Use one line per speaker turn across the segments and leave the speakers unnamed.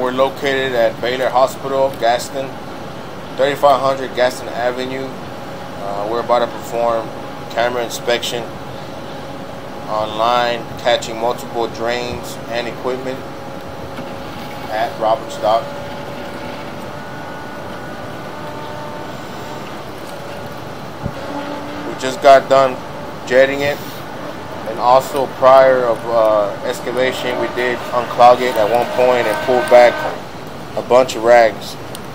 we're located at Baylor Hospital, Gaston, 3500 Gaston Avenue. We're about to perform camera inspection online, catching multiple drains and equipment at Roberts Dock. We just got done jetting it, and also prior of excavation we did unclog it at one point and pull back a bunch of rags.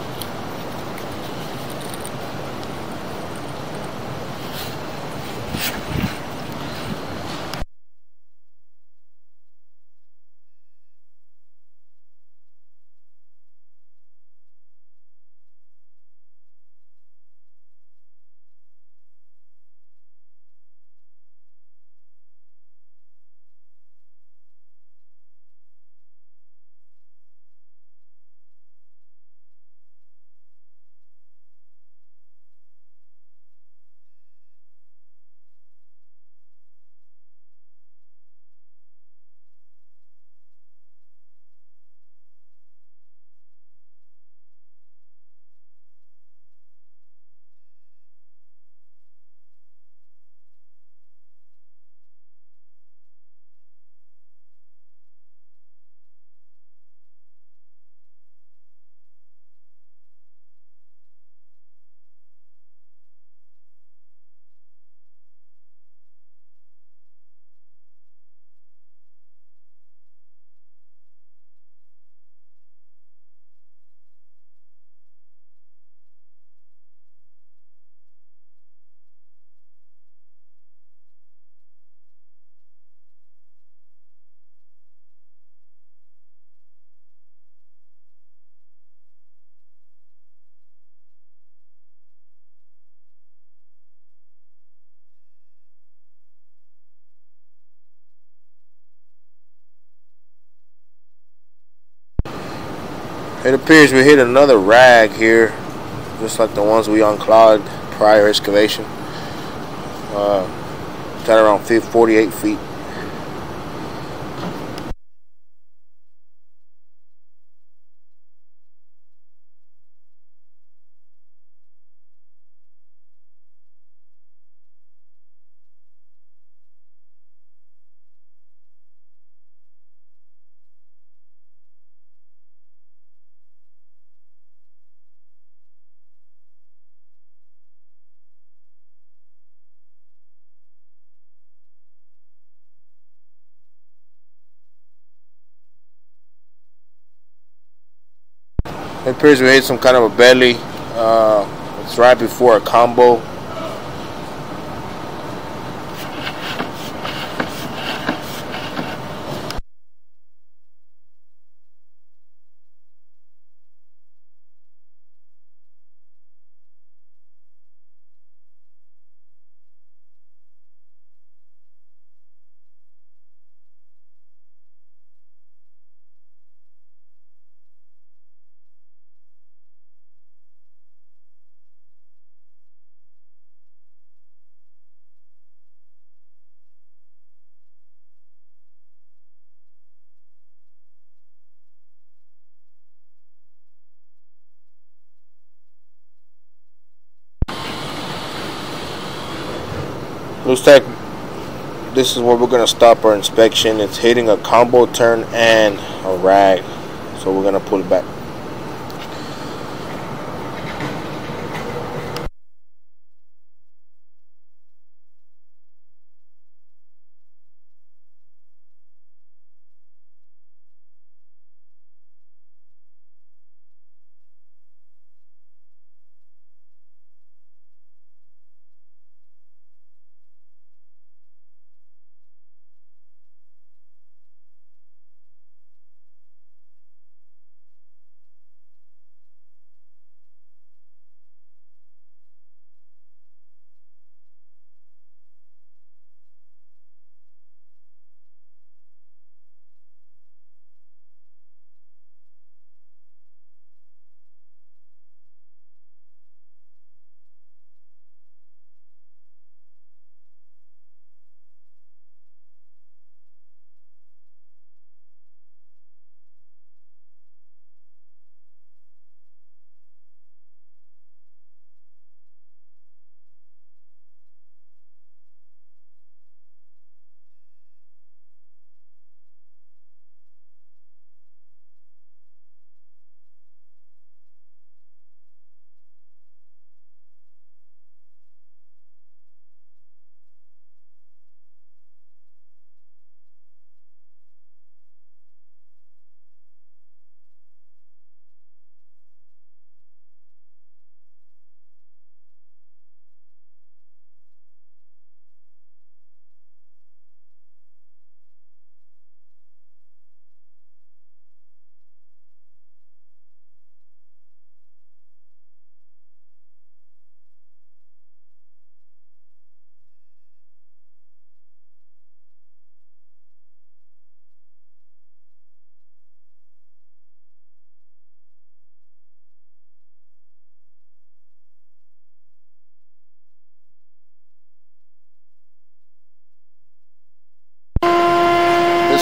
It appears we hit another rag here, just like the ones we unclogged prior excavation. It's at around 48 feet. It appears we hit some kind of a belly. It's right before a combo. Looks like this is where we're gonna stop our inspection. It's hitting a combo turn and a rag, so we're gonna pull it back.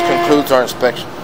concludes our inspection.